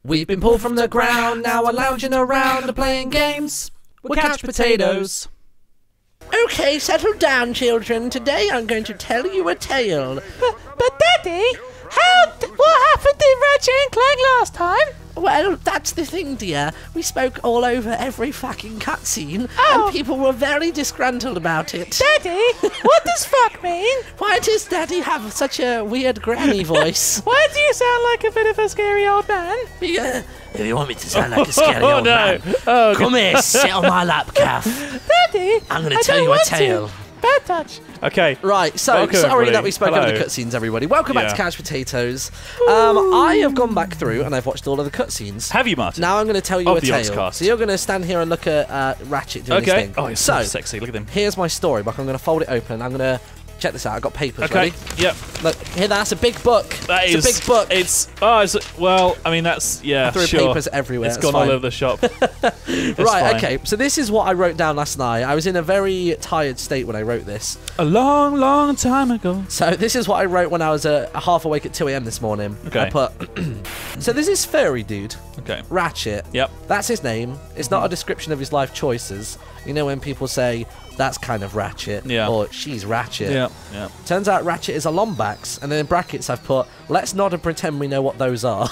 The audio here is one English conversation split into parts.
We've been pulled from the ground, now we're lounging around and playing games. We're Couch Potatoes. Okay, settle down, children. Today I'm going to tell you a tale. But Daddy, what happened in Ratchet and Clank last time? Well, that's the thing, dear. We spoke all over every fucking cutscene, Oh. and people were very disgruntled about it. Daddy, what does fuck mean? Why does Daddy have such a weird granny voice? Why do you sound like a bit of a scary old man? Yeah, if you want me to sound like a scary old no. man, Oh, come here, sit on my lap, calf. Daddy, I'm going I to tell don't you a want to. tale. Bad touch. Okay. Right, so Welcome, sorry everybody. that we spoke over Hello. the cutscenes, everybody. Welcome back Yeah. to Couch Potatoes. I have gone back through and I've watched all of the cutscenes. Have you, Martin? Now I'm going to tell you Of a the tale. Oxcast. So you're going to stand here and look at Ratchet doing his Okay. thing. Oh, he's so sexy. Look at him. Here's my storybook. I'm going to fold it open. I'm going to check this out. I've got papers Okay. ready. Yep. Look, here, that's a big book. That it's is a big book. Well, I mean, that's, yeah, I threw sure. papers everywhere. It's It's gone fine. all over the shop. It's Right, fine. okay. So this is what I wrote down last night. I was in a very tired state when I wrote this. A long, long time ago. So this is what I wrote when I was half awake at 2 a.m. this morning. Okay. I put... So this is furry dude, Okay. Ratchet. Yep. That's his name. It's not a description of his life choices. You know when people say, that's kind of Ratchet, Yeah. or she's Ratchet. Yeah. Yeah. Turns out Ratchet is a Lombax, and then in brackets I've put, let's nod and pretend we know what those are.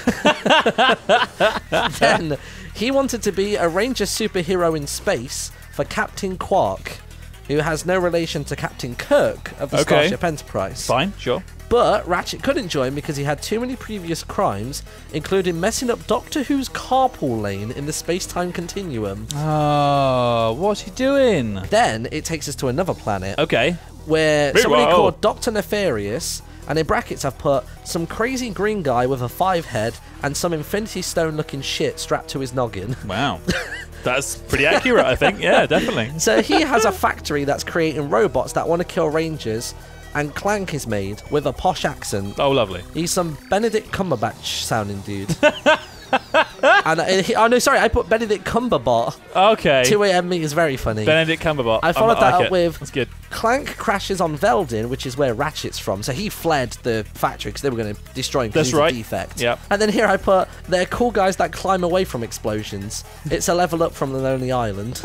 Then he wanted to be a ranger superhero in space for Captain Quark, who has no relation to Captain Kirk of the Okay. Starship Enterprise. Fine. Sure. But Ratchet couldn't join because he had too many previous crimes, including messing up Doctor Who's carpool lane in the space-time continuum. Oh, what's he doing? Then it takes us to another planet Okay. where somebody Meanwhile- called Dr. Nefarious, and in brackets I've put some crazy green guy with a 5 head and some Infinity Stone looking shit strapped to his noggin. Wow. That's pretty accurate, I think. Yeah, definitely. So he has a factory that's creating robots that want to kill rangers, and Clank is made with a posh accent. Oh, lovely. He's some Benedict Cumberbatch sounding dude. And oh no, sorry, I put Benedict Cumberbot. Okay. 2 a.m. me is very funny. Benedict Cumberbatch. I followed that like up it. with That's good. Clank crashes on Veldin, which is where Ratchet's from. So he fled the factory because they were going to destroy him because That's he's right. a defect. Yep. And then here I put, they're cool guys that climb away from explosions. It's a level up from the Lonely Island.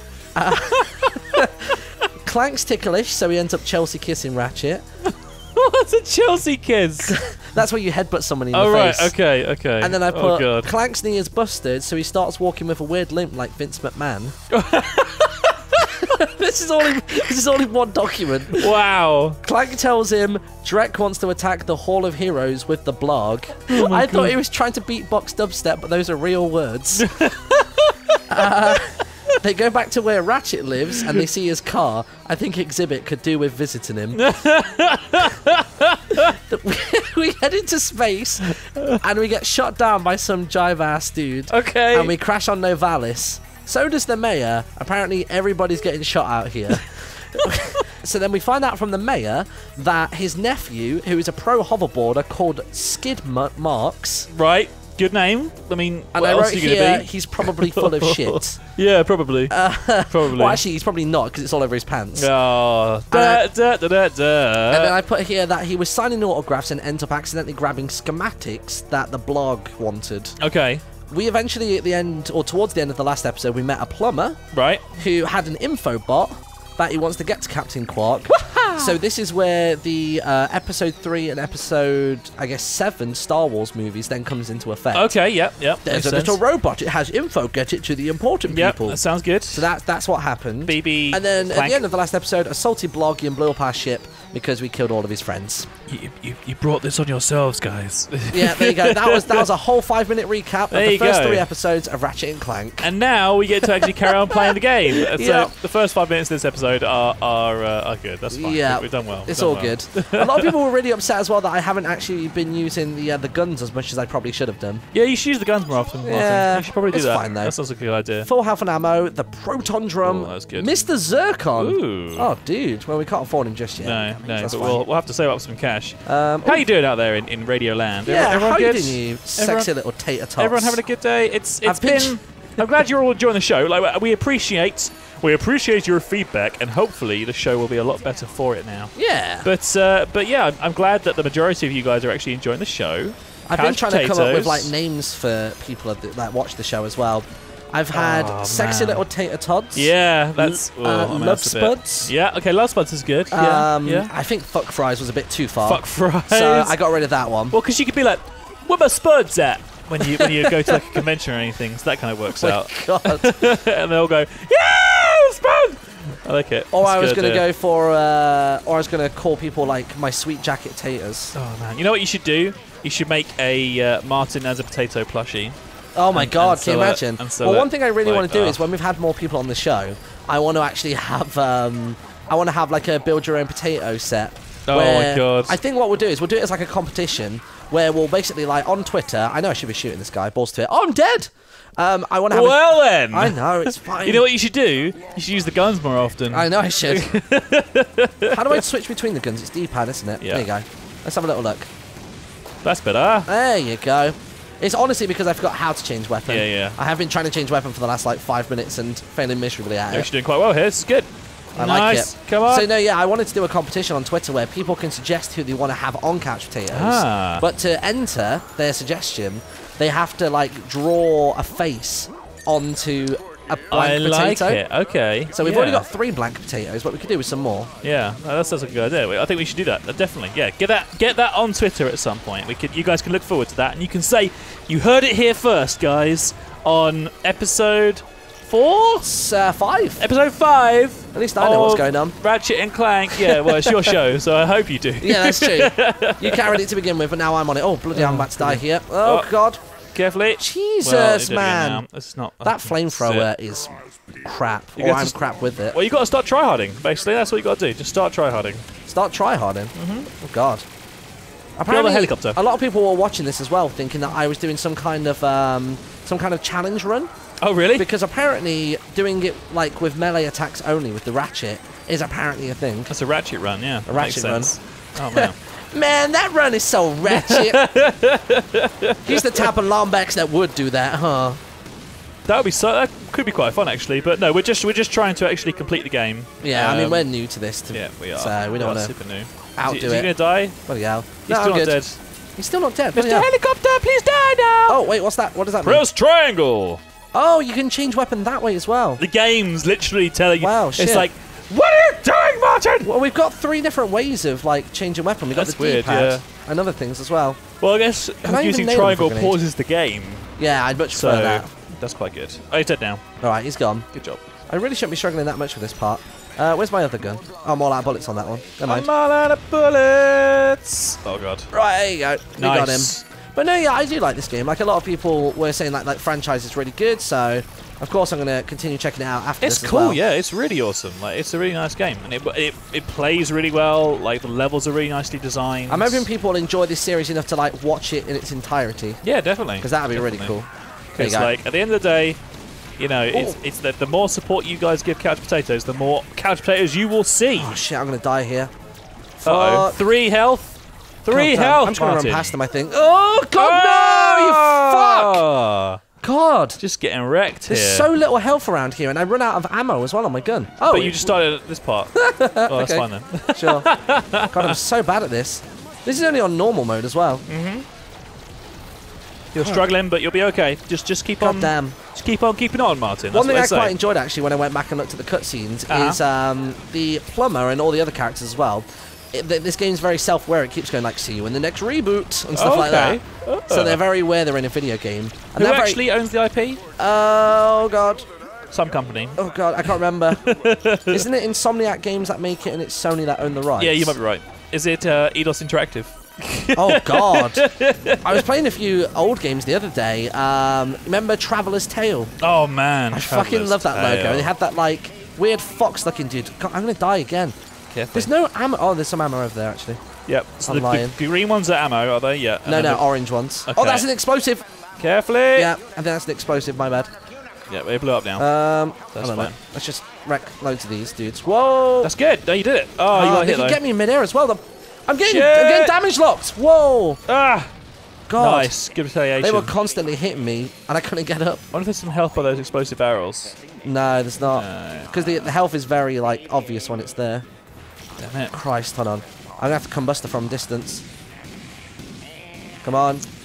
Clank's ticklish, so he ends up Chelsea kissing Ratchet. What's a Chelsea kiss? That's where you headbutt someone in Oh, the right. face. Okay. Okay. And then I Oh, put, God. Clank's knee is busted, so he starts walking with a weird limp like Vince McMahon. This is all in one document. Wow. Clank tells him Drek wants to attack the Hall of Heroes with the blog. Oh I thought he was trying to beatbox dubstep, but those are real words. They go back to where Ratchet lives and they see his car. I think Exhibit could do with visiting him. We head into space and we get shot down by some jive-ass dude. Okay. And we crash on Novalis. So does the mayor. Apparently everybody's getting shot out here. So then we find out from the mayor that his nephew, who is a pro hoverboarder called Skid Marks, Right. Good name. I mean, and what I else wrote are you going here to be? he's probably full of shit. Yeah, probably. Probably. Well, actually, he's probably not because it's all over his pants. Oh. And Da. then I put here that he was signing autographs and ends up accidentally grabbing schematics that the blog wanted. Okay. We eventually, at the end, or towards the end of the last episode, we met a plumber Right. who had an info bot that he wants to get to Captain Quark. So this is where the episode 3 and episode, I guess, 7 Star Wars movies then comes into effect. Okay. Yep. There's Makes a sense. little robot. It has info. Get it to the important Yep. people. That sounds good. So that's what happened. BB. And then at Clank. the end of the last episode, a salty bloggy blew up our ship because we killed all of his friends. You brought this on yourselves, guys. Yeah, there you go. That was a whole 5-minute recap of There the you first go. 3 episodes of Ratchet and Clank. And now we get to actually carry on playing the game. So Yeah. the first 5 minutes of this episode are good. That's fine. Yeah, We've done well. It's We've all done well. good. A lot of people were really upset as well that I haven't actually been using the guns as much as I probably should have done. Yeah, you should use the guns more often. Martin. Yeah, You should probably do it's that. fine, though. That sounds like a good idea. Full health and ammo, the proton drum, Oh, that's good. Mr. Zircon. Ooh. Oh, dude. Well, we can't afford him just yet. No, That's but fine. we'll have to save up some cash. Um, How you doing out there in Radio Land? yeah, everyone how good? you doing, you sexy Everyone- little tater tots? Everyone having a good day? It's I've been- been. I'm glad you're all enjoying the show. Like we appreciate your feedback, and hopefully the show will be a lot better for it now. Yeah. But yeah, I'm glad that the majority of you guys are actually enjoying the show. I've been couch trying to come up with potatoes. like names for people that watch the show as well. I've had Oh, sexy man. little tater tots. Yeah, that's Love that's a bit- Spuds. Yeah, okay, Love Spuds is good. Yeah, yeah. I think fuck fries was a bit too far. Fuck fries. So I got rid of that one. Well, because you could be like, "Where my spuds at?" when you go to like a convention or anything. So that kind of works out. God. And they'll go, "Yeah, spud." I like it. Or It's I was good, gonna go for, or I was gonna call people like my sweet jacket taters. Oh man, you know what you should do? You should make a Martin as a potato plushie. Oh my God, and can you sell it, imagine? and sell Well, it one thing I really like, want to do is when we've had more people on the show, I want to actually have, I want to have like a build your own potato set. Oh where my God. I think what we'll do is we'll do it as like a competition where we'll basically like on Twitter. I know I should be shooting this guy. Balls to it. Oh, I'm dead. I want to have. Well then. I know it's fine. You know what you should do? You should use the guns more often. I know I should. How do I switch between the guns? It's D-pad, isn't it? Yeah. There you go. Let's have a little look. That's better. There you go. It's honestly because I forgot how to change weapon. Yeah, yeah. I have been trying to change weapon for the last like 5 minutes and failing miserably at You're it. actually doing quite well here. This is good. I nice. like it. Come on. So no, yeah, I wanted to do a competition on Twitter where people can suggest who they want to have on Couch Potatoes. Ah. But to enter their suggestion, they have to like draw a face onto a blank I like potato. it. Okay. So we've yeah. already got 3 blank potatoes, but we could do with some more. Yeah, no, that sounds like a good idea. I think we should do that. Definitely. Yeah, get that on Twitter at some point. You guys can look forward to that, and you can say you heard it here first, guys, on episode 4. It's 5. Episode 5. At least I know what's of going on. Ratchet and Clank. Yeah, well, it's your show, so I hope you do. Yeah, that's true. You carried it to begin with, but now I'm on it. Oh, bloody hell, I'm about to die here. Oh, God. Carefully. Jesus, Well, you don't man. now. It's not. That that's flamethrower it. is crap. You Or get to I'm s- crap with it. Well, you got to start tryharding. Basically, that's what you got to do. Just start tryharding. Start tryharding. Oh, God. Apparently, helicopter. A lot of people were watching this as well, thinking that I was doing some kind of challenge run. Oh, really? Because apparently doing it like with melee attacks only with the ratchet is apparently a thing. That's a Ratchet run. Yeah. A ratchet Makes sense. Oh man. Man, that run is so ratchet. He's the type of Lombax that would do that, huh? That would be so. That could be quite fun, actually. But no, we're just trying to actually complete the game. Yeah, I mean, we're new to this. Yeah, we are. So we don't want to super new. outdo Is he it. gonna die? Bloody hell. He's No, still I'm not good. dead. He's still not dead. Bloody Mr. hell. Helicopter, please die now. Oh, wait, what's that? What does that mean? Press triangle. Oh, you can change weapon that way as well. The game's literally telling you. Wow, shit. It's like, what are you doing, Martin? Well, we've got 3 different ways of like changing weapon. We've got That's the weird, D-pad yeah. and other things as well. Well, I guess I even using nail him for a triangle grenade? pauses the game. Yeah, I'd much So prefer that. that's quite good. Oh, he's dead now. All right, he's gone. Good job. I really shouldn't be struggling that much with this part. Where's my other gun? Oh, I'm all out of bullets on that one. Never mind. I'm all out of bullets. Oh god. Right, there you go. We got him. Nice. But no, yeah, I do like this game. Like a lot of people were saying, like franchise is really good. So, of course, I'm gonna continue checking it out after It's this as cool, well. yeah. It's really awesome. Like, it's a really nice game, and it plays really well. Like, the levels are really nicely designed. I'm hoping people enjoy this series enough to like watch it in its entirety, Yeah, definitely. because that would be really Definitely. cool. There you It's go. like at the end of the day, you know, it's that the more support you guys give Couch Potatoes, the more Couch Potatoes you will see. Oh shit, I'm gonna die here. Uh-oh. Fuck. 3 health. 3 God damn. health. I'm just gonna Martin. run past them, I think. Oh God, no! You fuck! Ah, God. Just getting wrecked here. There's so little health around here, and I run out of ammo as well on my gun. Oh, But you just started at this part. Oh, that's Okay. fine then. Sure. God, I'm so bad at this. This is only on normal mode as well. You're struggling, but you'll be okay. Just keep on. God damn. Just keep on keeping on, Martin. That's One thing what I they say. quite enjoyed actually when I went back and looked at the cutscenes Uh-huh. is the plumber and all the other characters as well. This game's very self-aware. It keeps going like, "See you in the next reboot" and stuff like that. Okay. So they're very aware they're in a video game. And Who they're actually owns the IP? Oh God. Some company. Oh God, I can't remember. Isn't it Insomniac Games that make it, and it's Sony that own the rights? Yeah, you might be right. Is it Eidos Interactive? Oh God. I was playing a few old games the other day. Remember Traveller's Tale? Oh man, I fucking love that logo. They had that like weird fox-looking dude. God, I'm gonna die again. Careful. There's no ammo. Oh, there's some ammo over there actually. Yep. So I'm the lying. green ones are ammo, are they? Yeah. and No, then no, the- orange ones. Okay. Oh, that's an explosive. Carefully. Yeah, I think that's an explosive. My bad. Yeah, they blew up now. I That's don't know. fine. Let's just wreck loads of these dudes. Whoa! That's good. No, you did it. Oh, you got they hit can though. get me in midair as well. I'm getting Shit. damage locked. Whoa! Ah, God. nice. Good retaliation. They were constantly hitting me, and I couldn't get up. I wonder if there's some health by those explosive barrels. No, there's not. No. Because the health is very like obvious when it's there. Damn it. Christ, hold on. I'm gonna have to combuster from distance. Come on.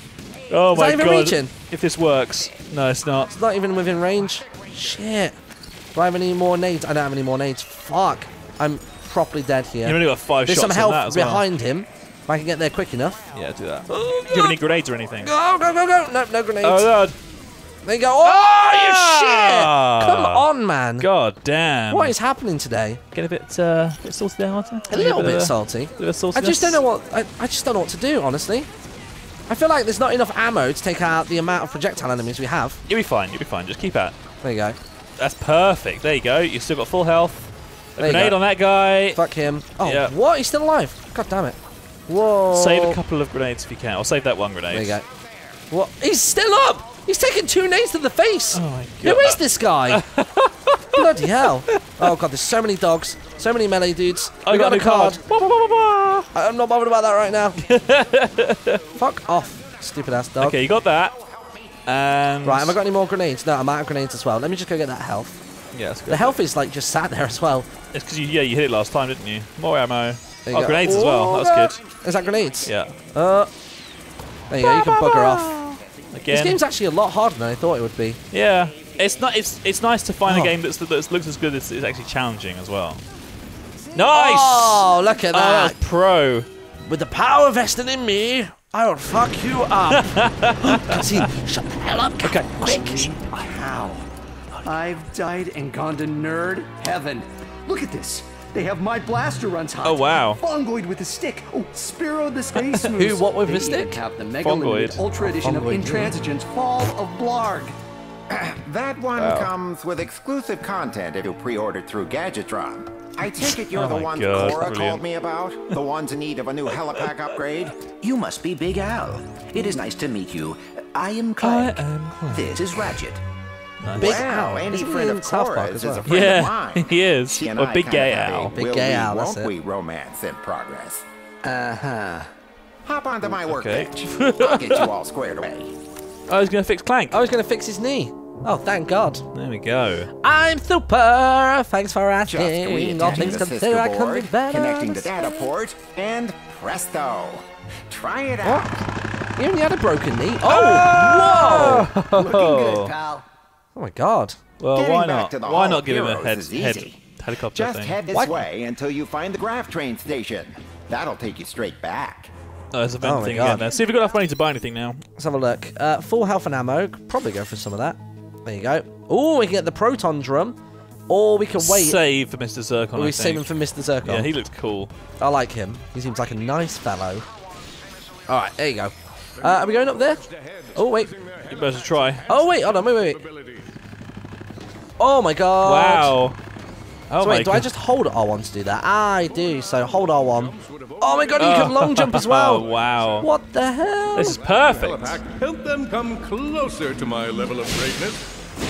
Oh Is my that even god. reaching? If this works. No, it's not. It's not even within range. Shit. Do I have any more nades? I don't have any more nades. Fuck. I'm properly dead here. You've only got 5 There's shots some on health that as well. behind him. If I can get there quick enough. Yeah, do that. Do you have any grenades or anything? Go, go, go, go. No, no grenades. Oh, God. There you go. Oh, you shit. Come Ah. on, man. God damn. What is happening today? Get a bit salty there, Martin? A little bit salty. Bit of I just saltiness? don't know what I just don't know what to do, honestly. I feel like there's not enough ammo to take out the amount of projectile enemies we have. You'll be fine. You'll be fine. Just keep at. There you go. That's perfect. There you go. You've still got full health. A There you grenade go. on that guy. Fuck him. Oh, Yeah. what? He's still alive. God damn it. Whoa. Save a couple of grenades if you can. Or save that one grenade. There you go. What? He's still up. He's taken 2 nades to the face. Oh my Who god. is this guy? Bloody hell. Oh god, there's so many dogs. So many melee dudes. I got a card. I'm not bothered about that right now. Fuck off, stupid ass dog. Okay, you got that. And Right, have I got any more grenades? No, I'm out of grenades as well. Let me just go get that health. Yeah, that's good. The health is like just sat there as well. It's because you hit it last time, didn't you? More ammo. There you Oh, go. grenades as well. Oh, That's good. Is that grenades? Yeah. There you go, you can bugger off. This Again. game's actually a lot harder than I thought it would be. Yeah. It's not. It's nice to find Oh. a game that looks as good as it's actually challenging as well. Nice. Oh, look at that that. was pro. With the power vested in me, I will fuck you up. Cutscene, shut the hell up. Okay, quick. How? I've died and gone to nerd heaven. Look at this. They have my blaster runs hot. Oh, wow. Fongoid with a stick. Oh, Spiro the Space Moose. Who, what with They a stick? even have the Mega Limited Fongoid. Ultra Edition of Fongoid, yeah. Intransigence Fall of Blarg. That one comes with exclusive content if you pre-order through Gadgetron. I take it you're Oh the my ones God, Cora brilliant. called me about? The ones in need of a new helipack upgrade? You must be Big Al. It is nice to meet you. I am Clank. This is Ratchet. Big Wow, Al. any Isn't he friend in of South Park Cora's as is well? a friend of Yeah, mine. he is. She and A I big kinda gay have a owl. Big will gay we, owl, that's won't it. we romance in progress. Uh-huh. Hop onto my Okay. workbench. I'll get you all squared away. I was gonna fix Clank. I was going to fix his knee. Oh, thank God. There we go. I'm super. Thanks for Just asking. All reattaching things the considered, I Cisco can be board, better. connecting the data port, and presto. Try it out. You only had a broken knee. Oh, whoa. Looking good, pal. Oh, my God. Well, Getting why back not? to the Why Hall not of give him a Heroes is head easy. helicopter Just thing? head this What? way until you find the Graph Train station. That'll take you straight back. Oh, there's a Oh vent my thing God. again there. See if we've got enough money to buy anything now. Let's have a look. Full health and ammo. Could probably go for some of that. There you go. Oh, we can get the proton drum. Or we can wait. Save for Mr. Zircon, Or I we think. save him for Mr. Zircon. Yeah, he looks cool. I like him. He seems like a nice fellow. All right, there you go. Are we going up there? Oh, wait. You better try. Oh, wait. Hold on. Wait. Oh, my God. Wow. Oh So my wait, do God. I just hold R1 to do that? I do. So hold R1. Oh, my God. You can long jump as well. Oh, wow. What the hell? This is perfect. Helipack, help them come closer to my level of greatness.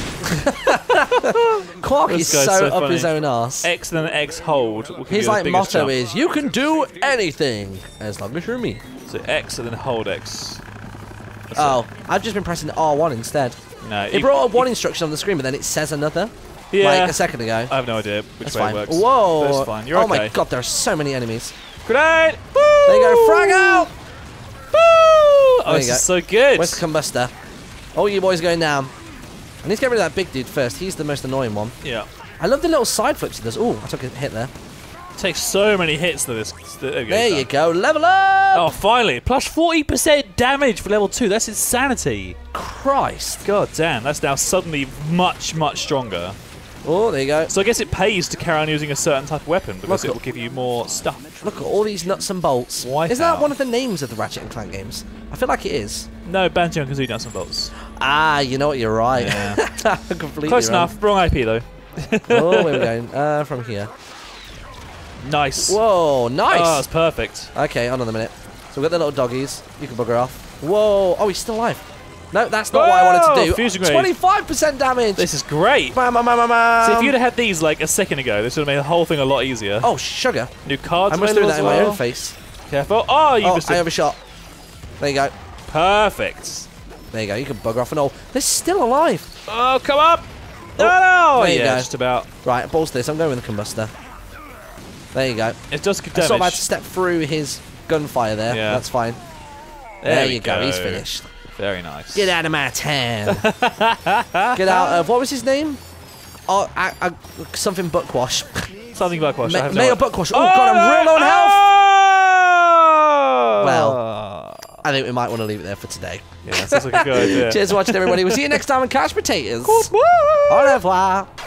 Quark This is guy's so so up funny. his own arse. X and then X hold. Will give His you the like biggest motto jump. is, you can do anything as long as you're me. So X and then hold X. That's Oh, I've just been pressing R1 instead. it. No. It brought up one instruction on the screen, but then it says another. Yeah. Like a second ago. I have no idea which That's way fine. it works. Whoa. But it's fine. You're oh okay. my God, there are so many enemies. Grenade! Woo! There you go, frag out! Woo! Oh, There you this go. is so good. Where's the combustor? Oh, you boys going down. I need to get rid of that big dude first. He's the most annoying one. Yeah. I love the little side flips he does. Oh, I took a hit there. Takes so many hits to this. There we go. There done. you go. Level up! Oh, finally. Plus 40% damage for level 2. That's insanity. Christ. God damn. That's now suddenly much, much stronger. Oh, there you go. So I guess it pays to carry on using a certain type of weapon because Look it will give you more stuff. Look at all these nuts and bolts. Wipeout. Isn't that one of the names of the Ratchet and Clank games? I feel like it is. No, Banjo and Kazooie Nuts and Bolts. Ah, you know what? You're right. Yeah. Completely Close wrong. enough. Wrong IP though. Oh, where are we going? From here. Nice. Whoa, nice. Oh, that's perfect. Okay, hold on a minute. So we've got the little doggies. You can bugger off. Whoa. Oh, he's still alive. No, that's not what I wanted to do. Fusion grenade. 25% damage. This is great. Bam, bam, bam, bam, bam. So if you'd have had these like a second ago, this would have made the whole thing a lot easier. Oh, sugar. New cards I must do available that as in my well. own face. Careful. Oh, you Oh, missed I it. overshot. There you go. Perfect. There you go. You can bugger off and all. They're still alive. Oh, come up. No. there you Yeah, go. just about. Right, balls to this. I'm going with the combustor. There you go. It does good I sort of had damage. to step through his gunfire there. Yeah. There we you go. He's finished. Very nice. Get out of my town. Get out of, what was his name? Oh, something Buckwash. Something Buckwash. Mayor Buckwash. Oh, God, I'm real on health. Well, I think we might want to leave it there for today. Yeah, that sounds like a good idea. Cheers for watching, everybody. We'll see you next time on Couch Potatoes. Au revoir.